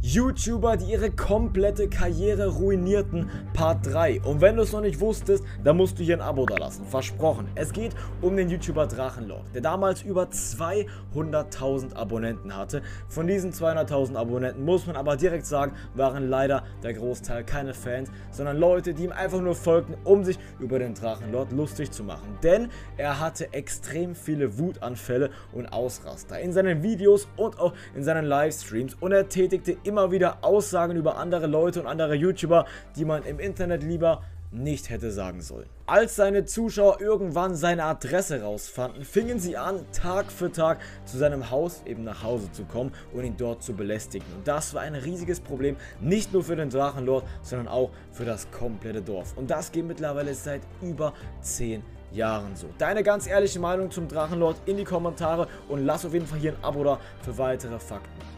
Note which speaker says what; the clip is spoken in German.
Speaker 1: YouTuber, die ihre komplette Karriere ruinierten, Part 3. Und wenn du es noch nicht wusstest, dann musst du hier ein Abo dalassen. Versprochen. Es geht um den YouTuber Drachenlord, der damals über 200.000 Abonnenten hatte. Von diesen 200.000 Abonnenten, muss man aber direkt sagen, waren leider der Großteil keine Fans, sondern Leute, die ihm einfach nur folgten, um sich über den Drachenlord lustig zu machen. Denn er hatte extrem viele Wutanfälle und Ausraster in seinen Videos und auch in seinen Livestreams, und er tätigte immer wieder Aussagen über andere Leute und andere YouTuber, die man im Internet lieber nicht hätte sagen sollen. Als seine Zuschauer irgendwann seine Adresse rausfanden, fingen sie an, Tag für Tag zu seinem Haus eben nach Hause zu kommen und ihn dort zu belästigen. Und das war ein riesiges Problem, nicht nur für den Drachenlord, sondern auch für das komplette Dorf. Und das geht mittlerweile seit über 10 Jahren so. Deine ganz ehrliche Meinung zum Drachenlord in die Kommentare und lass auf jeden Fall hier ein Abo da für weitere Fakten.